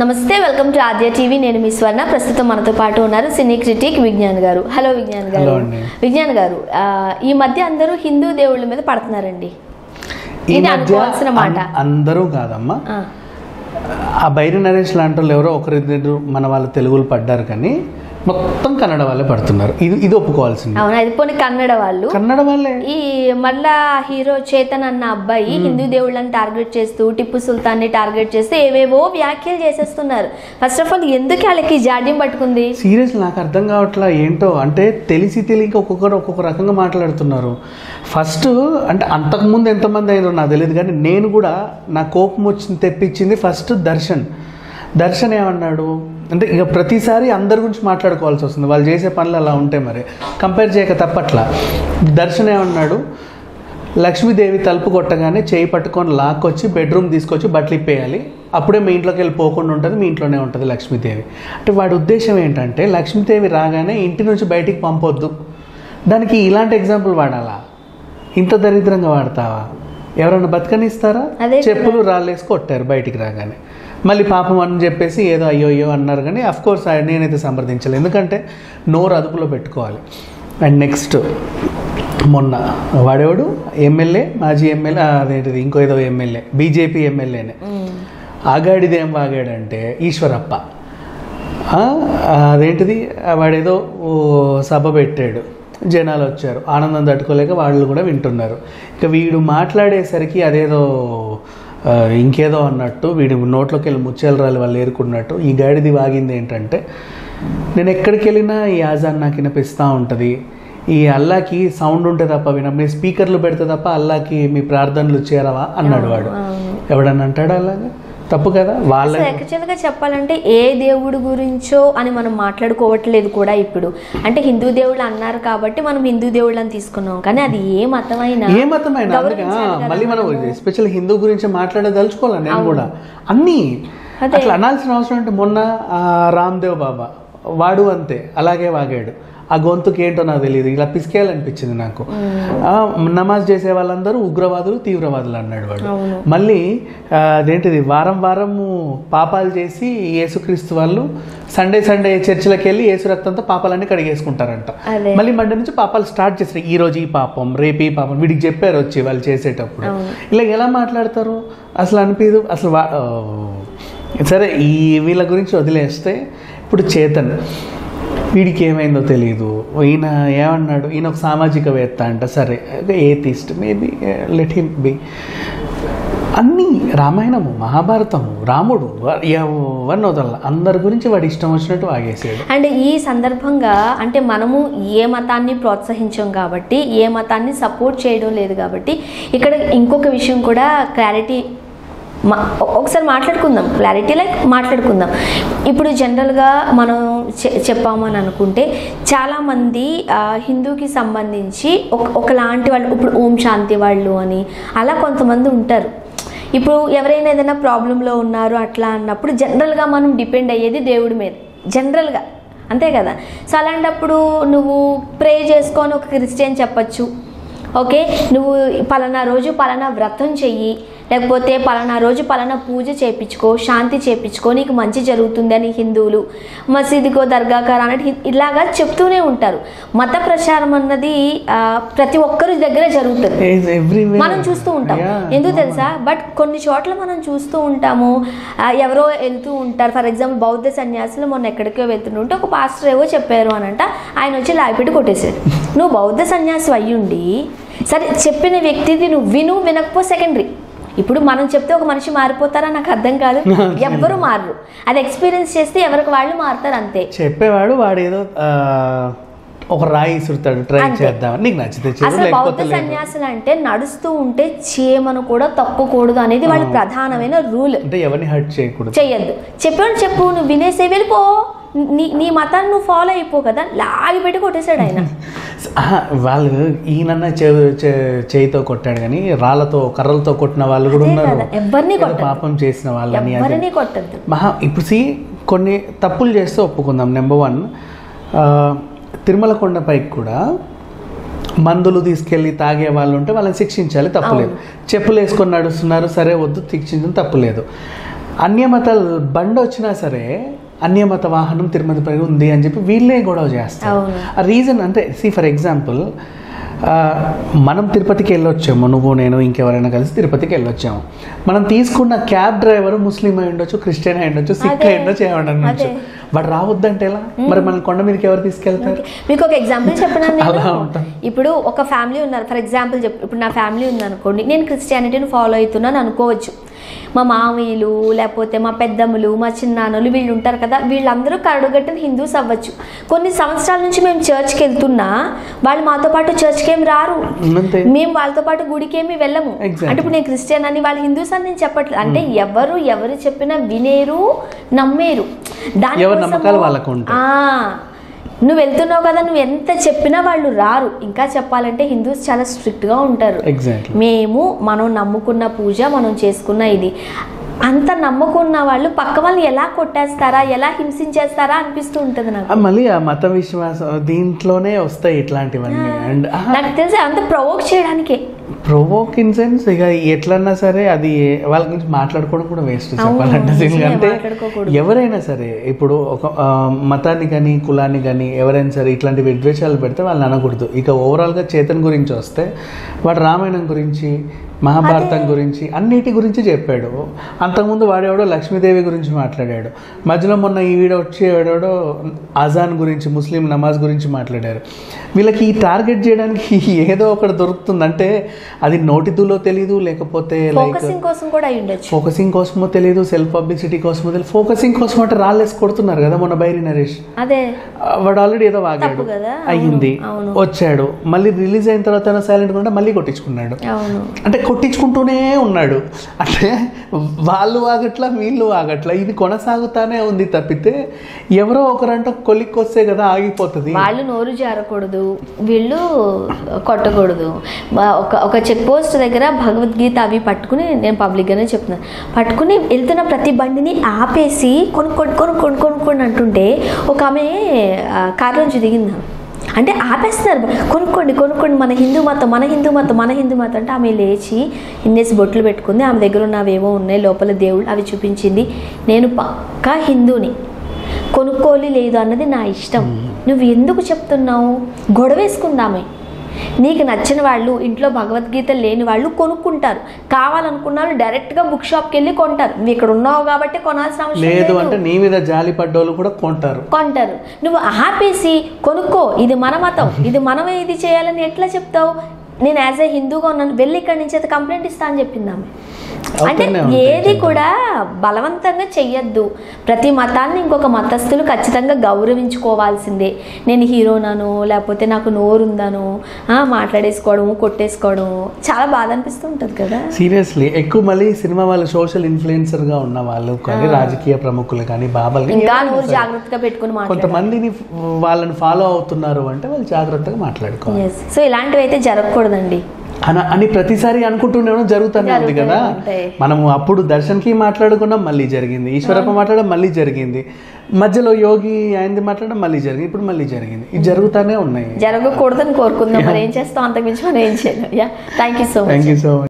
నమస్తే, welcome to Aadya TV. నేను మీ స్వర్ణ. ప్రస్తుతం మనతో పాటు ఉన్నారు సినీ క్రిటిక్ విజ్ఞాన్ గారు. హలో విజ్ఞాన్ గారు. విజ్ఞాన్ గారు, ఈ మధ్య అందరూ హిందూ దేవుళ్ళ మీద పడుతున్నారండి. ఇది అనుకోవాల్సిన మాట. అందరూ కాదమ్మా, ఆ బైరి నరేష్ లాంటి వాళ్ళు ఎవరో ఒకరిద్దరు మన వాళ్ళు తెలుగులు పడ్డారు, కానీ మొత్తం కన్నడ వాళ్ళే పడుతున్నారు. ఇది ఒప్పుకోవాల్సింది. అవును, అది పోనీ కన్నడ వాళ్ళే. ఈ మళ్ళా హీరో చేతన్ అన్న అబ్బాయి హిందూ దేవుళ్ళని టార్గెట్ చేస్తూ, టిప్పు సుల్తాన్ ని టార్గెట్ చేస్తూ ఏవేవో వ్యాఖ్యలు చేసేస్తున్నారు. ఫస్ట్ ఆఫ్ ఆల్ ఎందుకు వాళ్ళకి జాడ్యం పట్టుకుంది? సీరియస్ నాకు అర్థం కావట్లా ఏంటో. అంటే తెలిసి తెలియక ఒక్కొక్కరు ఒక్కొక్క రకంగా మాట్లాడుతున్నారు. ఫస్ట్ అంటే అంతకుముందు ఎంతమంది అయ్యారో నాకు తెలియదు, కానీ నేను కూడా నా కోపం వచ్చింది తెప్పించింది ఫస్ట్ దర్శన్ ఏమన్నాడు అంటే, ఇక ప్రతిసారి అందరి గురించి మాట్లాడుకోవాల్సి వస్తుంది, వాళ్ళు చేసే పనులు అలా ఉంటాయి, మరి కంపేర్ చేయక తప్పట్లా. దర్శన్ ఏమన్నాడు, లక్ష్మీదేవి తలుపు కొట్టగానే చేయి పట్టుకొని లాక్కొచ్చి బెడ్రూమ్ తీసుకొచ్చి బట్టలు ఇప్పేయాలి, అప్పుడే మీ ఇంట్లోకి వెళ్ళి పోకుండా ఉంటుంది, మీ ఇంట్లోనే ఉంటుంది లక్ష్మీదేవి. అంటే వాడి ఉద్దేశం ఏంటంటే లక్ష్మీదేవి రాగానే ఇంటి నుంచి బయటికి పంపొద్దు. దానికి ఇలాంటి ఎగ్జాంపుల్ వాడాలా? ఇంత దరిద్రంగా వాడతావా? ఎవరన్నా బతకనిస్తారా? చెప్పులు రాళ్ళేసి కొట్టారు బయటికి రాగానే. మళ్ళీ పాపం అని చెప్పేసి ఏదో అయ్యో అన్నారు, కానీ అఫ్కోర్స్ నేనైతే సంప్రదించలేదు, ఎందుకంటే నోరు అదుపులో పెట్టుకోవాలి. అండ్ నెక్స్ట్ మొన్న వాడేవాడు ఎమ్మెల్యే, మాజీ ఎమ్మెల్యే, అదేంటిది ఇంకో ఏదో ఎమ్మెల్యే, బీజేపీ ఎమ్మెల్యేనే, ఆగాడిదేం వాగాడంటే ఈశ్వరప్ప. అదేంటిది వాడేదో సభ పెట్టాడు, జనాలు వచ్చారు, ఆనందం తట్టుకోలేక వాళ్ళు కూడా వింటున్నారు. ఇక వీడు మాట్లాడేసరికి అదేదో ఇంకేదో అన్నట్టు, వీడి నోట్లోకి వెళ్ళి ముత్యాలు రాలి వాళ్ళు ఏరుకున్నట్టు ఈ గాడిది వాగింది ఏంటంటే, నేను ఎక్కడికి వెళ్ళినా ఈ ఆజాన్ నాకు వినిపిస్తూ ఉంటుంది, ఈ అల్లాకి సౌండ్ ఉంటే తప్ప మీ స్పీకర్లు పెడితే తప్ప అల్లాకి మీ ప్రార్థనలు చేరవా అన్నాడు వాడు. ఎవడన్నా అంటాడా అలాగా? తప్పు కదా. వాళ్ళ యాక్చువల్గా చెప్పాలంటే ఏ దేవుడు గురించో అని మనం మాట్లాడుకోవట్లేదు కూడా ఇప్పుడు. అంటే హిందూ దేవుళ్ళు అన్నారు కాబట్టి మనం హిందూ దేవుళ్ళని తీసుకున్నాం, కానీ అది ఏ మతమైనా మళ్ళీ మనం ఎస్పెషల్ హిందూ గురించి మాట్లాడదలుచుకోవాలి. నేను కూడా అన్నీ అట్లా అనాల్సిన అవసరం. అంటే మొన్న రామ్దేవ్ బాబా వాడు అంతే అలాగే వాగాడు. ఆ గొంతుకి ఏంటో నాకు తెలియదు, ఇలా పిసికేయాలనిపించింది నాకు. నమాజ్ చేసే వాళ్ళందరూ ఉగ్రవాదులు, తీవ్రవాదులు అన్నాడు వాడు. మళ్ళీ అదేంటిది వారం పాపాలు చేసి యేసుక్రీస్తు వాళ్ళు సండే చర్చిలకు వెళ్ళి యేసు రక్తంతో పాపాలన్నీ కడిగేసుకుంటారంట. మళ్ళీ మండే నుంచి పాపాలు స్టార్ట్ చేస్తారు. ఈ రోజు ఈ పాపం, రేపు ఈ పాపం, వీడికి చెప్పారు వచ్చి వాళ్ళు చేసేటప్పుడు. ఇలా ఎలా మాట్లాడతారు అసలు అనిపించదు అసలు. సరే, ఈ వీళ్ళ గురించి వదిలేస్తే ఇప్పుడు చేతన్, వీడికి ఏమైందో తెలియదు. ఈయన ఏమన్నాడు, ఈయన ఒక సామాజికవేత్త అంట. సరే, atheist, maybe let him be. అన్నీ రామాయణము, మహాభారతము, రాముడు, ఎవరిని వదల, అందరి గురించి వాడి ఇష్టం వచ్చినట్టు వాగేసాడు. అండ్ ఈ సందర్భంగా అంటే మనము ఏ మతాన్ని ప్రోత్సహించాం కాబట్టి, ఏ మతాన్ని సపోర్ట్ చేయడం లేదు కాబట్టి, ఇక్కడ ఇంకొక విషయం కూడా క్లారిటీ ఒకసారి మాట్లాడుకుందాం. మాట్లాడుకుందాం. ఇప్పుడు జనరల్గా మనం చెప్పామని అనుకుంటే చాలామంది హిందూకి సంబంధించి ఒకలాంటి వాళ్ళు, ఇప్పుడు ఓం శాంతి వాళ్ళు అని అలా కొంతమంది ఉంటారు. ఇప్పుడు ఎవరైనా ఏదైనా ప్రాబ్లంలో ఉన్నారు అట్లా అన్నప్పుడు జనరల్గా మనం డిపెండ్ అయ్యేది దేవుడి మీద, జనరల్గా అంతే కదా. సో అలాంటప్పుడు నువ్వు ప్రే చేసుకొని ఒక క్రిస్టియన్ చెప్పచ్చు, ఓకే నువ్వు పలానా రోజు పలానా వ్రతం చెయ్యి, లేకపోతే పలానా రోజు పలానా పూజ చేయించుకో, శాంతి చేయించుకో, నీకు మంచి జరుగుతుంది అని హిందువులు మసీదుకో దర్గాకారు అన్నట్టు ఇలాగా చెప్తూనే ఉంటారు. మత ప్రచారం అన్నది ప్రతి ఒక్కరి దగ్గర జరుగుతుంది, మనం చూస్తూ ఉంటాం. ఎందుకు తెలుసా? బట్ కొన్ని చోట్ల మనం చూస్తూ ఉంటాము, ఎవరో వెళ్తూ ఉంటారు. ఫర్ ఎగ్జాంపుల్ బౌద్ధ సన్యాసులు మొన్న ఎక్కడికో వెళ్తుంటే ఒక పాస్టర్ ఏవో చెప్పారు అని అంట, ఆయన వచ్చి లాగిపెట్టి కొట్టేశాడు. నువ్వు బౌద్ధ సన్యాసి అయ్యుండి సరే చెప్పిన వ్యక్తిది నువ్వు వినకపో సెకండరీ. ఇప్పుడు మనం చెప్తే ఒక మనిషి మారిపోతారా నాకు అర్థం కాదు. ఎవ్వరు మారరు, అది ఎక్స్పీరియన్స్ చేస్తే ఎవరికి వాళ్ళు మారుతారు అంతే. చెప్పేవాడు వాడేదో ఒక రాయి ఇసురుతాడు, ట్రై చేద్దాం, నీకు నచ్చితే. అసలు బౌద్ధ సన్యాసులు అంటే నడుస్తూ ఉంటే చేయమను కూడా తప్పకూడదు అనేది వాళ్ళ ప్రధానమైన రూల్. అంటే ఎవరిని హర్ట్ చేయకూడదు, చెయ్యొద్దు. చెప్పాడు చెప్పు, నువ్వు వినేసే వెళ్ళిపో, నీ మతాన్ని నువ్వు ఫాలో అయిపో కదా, లాగి పెట్టి కొట్టేశాడు ఆయన. వాళ్ళు ఈయనన్నా చేయితో కొట్టాడు, కానీ రాళ్లతో కర్రలతో కొట్టిన వాళ్ళు కూడా ఉన్నారు, ఎవరిని పాపం చేసిన వాళ్ళని. కొట్టద్దు. ఇప్పుడు కొన్ని తప్పులు చేస్తే ఒప్పుకుందాం. నెంబర్ 1, తిరుమల కొండపైకి కూడా మందులు తీసుకెళ్ళి తాగే వాళ్ళు ఉంటే వాళ్ళని శిక్షించాలి, తప్పులేదు. చెప్పులు వేసుకొని నడుస్తున్నారు, సరే వద్దు, శిక్షించడం తప్పులేదు. అన్యమతాలు బండి వచ్చినా సరే అన్యమత వాహనం తిరుమతిపై ఉంది అని చెప్పి వీళ్ళే గొడవ చేస్తారు. ఆ రీజన్ అంటే ఫర్ ఎగ్జాంపుల్ మనం తిరుపతికి వెళ్ళొచ్చాము, నువ్వు నేను ఇంకెవరైనా కలిసి తిరుపతికి వెళ్ళొచ్చాము. మనం తీసుకున్న క్యాబ్ డ్రైవర్ ముస్లిం అయి ఉండొచ్చు, క్రిస్టియన్ అయి ఉండొచ్చు, సిక్ అయి ఉండొచ్చు, ఏమన్నా ఉండొచ్చు. వాడు రావద్దంటే ఎలా? మరి మన కొండ మీదకి ఎవరు తీసుకెళ్తారు? మీకు ఒక ఎగ్జాంపుల్ చెప్పిన, ఇప్పుడు ఒక ఫ్యామిలీ ఉన్నారు, ఫర్ ఎగ్జాంపుల్ ఇప్పుడు నా ఫ్యామిలీ ఉంది అనుకోండి, నేను క్రిస్టియానిటీని ఫాలో అవుతున్నాను అనుకోవచ్చు. మా మామయ్యలు లేకపోతే మా పెద్దమ్మలు మా చిన్నాన్నలు వీళ్ళు ఉంటారు కదా, వీళ్ళందరూ కరడుగట్టిన హిందూస్ అవ్వచ్చు. కొన్ని సంవత్సరాల నుంచి మేము చర్చ్కి వెళ్తున్నా వాళ్ళు మాతో పాటు చర్చ్కి ఏమి రారు, మేము వాళ్ళతో పాటు గుడికి ఏమి వెళ్ళము. అంటే ఇప్పుడు నేను క్రిస్టియన్ అని వాళ్ళు హిందూస్ అని నేను చెప్పట్లేదు. అంటే ఎవరు చెప్పినా వినేరు, నమ్మేరు. నువ్వు వెళ్తున్నావు కదా, నువ్వు ఎంత చెప్పినా వాళ్ళు రారు. ఇంకా చెప్పాలంటే హిందూస్ చాలా స్ట్రిక్ట్గా ఉంటారు. మనం నమ్ముకున్న పూజ, మనం చేసుకున్న ఇది అంత నమ్మకున్న వాళ్ళు పక్క వాళ్ళని ఎలా కొట్టేస్తారా, ఎలా హింసించేస్తారా అనిపిస్తూ ఉంటుంది నాకు. మళ్ళీ ఆ మత విశ్వాసం దీంట్లోనే వస్తాయి ఇట్లాంటివన్నీ. అండ్ నాకు తెలిసి అంత ప్రొవోక్ చేయడానికే, ప్రొవోక్ ఇన్ సెన్స్ ఇక ఎట్లన్నా సరే అది వాళ్ళ గురించి మాట్లాడుకోవడం కూడా వేస్ట్ చెప్పాలంటే. అంటే ఎవరైనా సరే ఇప్పుడు ఒక మతాన్ని కానీ కులాన్ని కానీ ఎవరైనా సరే ఇట్లాంటి విద్వేషాలు పెడితే వాళ్ళని అనకూడదు. ఇక ఓవరాల్గా చేతన్ గురించి వస్తే వాడు రామాయణం గురించి, మహాభారతం గురించి, అన్నిటి గురించి చెప్పాడు. అంతకుముందు వాడేవాడో లక్ష్మీదేవి గురించి మాట్లాడాడు. మధ్యలో మొన్న ఈ వీడియో వచ్చేవాడో అజాన్ గురించి, ముస్లిం నమాజ్ గురించి మాట్లాడారు. వీళ్ళకి ఈ టార్గెట్ చేయడానికి ఏదో ఒకటి దొరుకుతుంది. అంటే అది నోటితులో తెలీదు, లేకపోతే ఫోకసింగ్ కోసమో తెలియదు, సెల్ఫ్ పబ్లిసిటీ కోసమో తెలియదు. ఫోకసింగ్ కోసం అంటే రాళ్ళేసి కొడుతున్నారు కదా. మొన్న బైరి నరేష్ వాడు ఆల్రెడీ ఏదో వాగాడు, అయ్యింది, వచ్చాడు, మళ్ళీ రిలీజ్ అయిన తర్వాత సైలెంట్ గా మళ్ళీ కొట్టించుకున్నాడు. అంటే కొట్టించుకుంటూనే ఉన్నాడు. అంటే వాళ్ళు ఆగట్లా, వీళ్ళు ఆగట్లా, ఇది కొనసాగుతానే ఉంది తప్పితే ఎవరో ఒకరంటే కొలిక్కి వస్తే కదా ఆగిపోతుంది. వాళ్ళు నోరు జారకూడదు, వీళ్ళు కొట్టకూడదు. ఒక చెక్ పోస్ట్ దగ్గర భగవద్గీత అవి పట్టుకుని, నేను పబ్లిక్గానే చెప్తున్నాను, పట్టుకుని వెళ్తున్న ప్రతి బండిని ఆపేసి కొనుక్కోండి అంటుంటే ఒక ఆమె కారులోంచి దిగింది. అంటే ఆపేస్తున్నారు, కొనుక్కోండి మన హిందూ మతం అంటే ఆమె లేచి ఇన్నేసి బొట్లు పెట్టుకుంది. ఆమె దగ్గర ఉన్న అవేవో ఉన్నాయి లోపల దేవుళ్ళు, అవి చూపించింది. నేను పక్కా హిందూని, కొనుక్కోలి లేదు అన్నది నా ఇష్టం, నువ్వు ఎందుకు చెప్తున్నావు? గొడవేసుకుందామే. నీకు నచ్చిన వాళ్ళు, ఇంట్లో భగవద్గీత లేని వాళ్ళు కొనుక్కుంటారు, కావాలనుకున్న వాళ్ళు డైరెక్ట్గా బుక్ షాప్కి వెళ్ళి కొంటారు. నువ్వు ఇక్కడ ఉన్నావు కాబట్టి కొనాల్సిన అవసరం లేదు. అంటే నీ మీద జాలి పడ్డోళ్ళు కూడా కొంటారు. నువ్వు ఆపేసి కొనుక్కో, ఇది మన మతం, ఇది మనమే ఇది చేయాలని ఎట్లా చెప్తావు? నేను యాజ్ ఏ హిందూగా ఉన్నాను, వెళ్ళి ఇక్కడి నుంచి అయితే కంప్లైంట్ ఇస్తా అని చెప్పిందాము. అంటే ఏది కూడా బలవంతంగా చెయ్యొద్దు. ప్రతి మతాన్ని ఇంకొక మతస్థులు ఖచ్చితంగా గౌరవించుకోవాల్సిందే. నేను హీరోనాను లేకపోతే నాకు నోరుందాను మాట్లాడేసుకోవడం, కొట్టేసుకోవడం చాలా బాధ అనిపిస్తూ ఉంటుంది కదా. సీరియస్లీ ఎక్కువ మళ్ళీ సినిమా వాళ్ళు సోషల్ ఇన్ఫ్లుయెన్సర్ గా ఉన్న వాళ్ళు కానీ, రాజకీయ ప్రముఖులు కానీ, బాబాలు ఇంకా నోరు జాగ్రత్తగా పెట్టుకుని కొంతమందిని వాళ్ళని ఫాలో అవుతున్నారు అంటే వాళ్ళు జాగ్రత్తగా మాట్లాడుకోవాలి. సో ఇలాంటివి అయితే జరగకూడదండి అని ప్రతిసారి అనుకుంటూనే జరుగుతూనే ఉంది కదా. మనము అప్పుడు దర్శన్కి మాట్లాడుకున్నాం, మళ్ళీ జరిగింది. ఈశ్వరప్ప మాట్లాడడం మళ్ళీ జరిగింది. మధ్యలో యోగి ఆయనది మాట్లాడడం మళ్ళీ జరిగింది. ఇప్పుడు మళ్ళీ జరిగింది. ఇది జరుగుతూనే ఉన్నాయి. జరగకూడదని కోరుకుందాం. మరి ఏం చేస్తాం, అంతకుమించి మనం ఏం చేయలేం. Thank you so much.